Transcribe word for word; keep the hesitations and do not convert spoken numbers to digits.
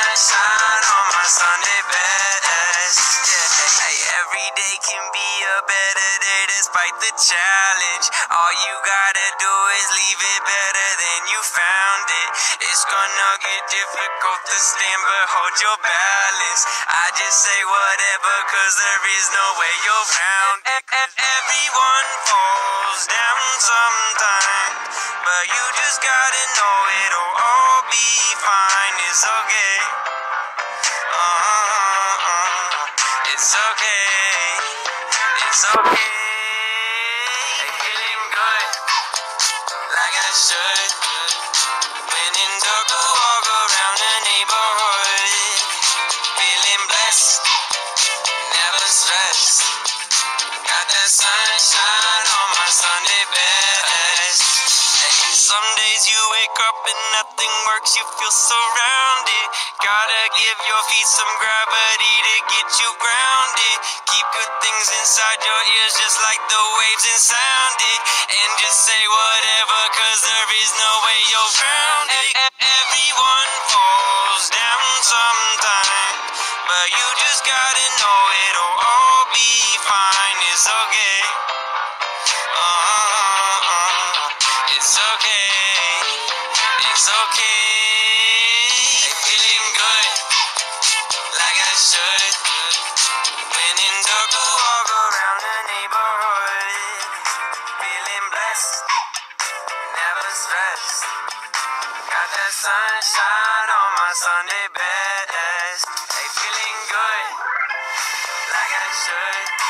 sunshine on my Sunday best. Yeah, hey, every day can be a better day despite the challenge. All you gotta do is leave it better than you found it. It's gonna get difficult to stand, but hold your balance. I just say whatever, cause there is no way you're round it. Everyone falls down sometime, but you just gotta know it'll all be fine. It's okay. Uh, it's okay. It's okay. Hey, feeling good, like I should. When in dark, I walk around the neighborhood. Feeling blessed, never stressed. Got that sunshine on my Sunday best. Hey, some days you wake up and nothing works, you feel surrounded. Gotta give your feet some gravity to get you grounded. Keep good things inside your ears just like the waves and sound it. And just say whatever, cause there is no way you're round it. Everyone falls down sometime, but you just gotta know it'll all be fine. It's okay. Uh, it's okay. It's okay. Hey, feeling good, like I should. When in dark, I walk around the neighborhood. Feeling blessed, never stressed. Got that sunshine on my Sunday best. Hey, feeling good, like I should.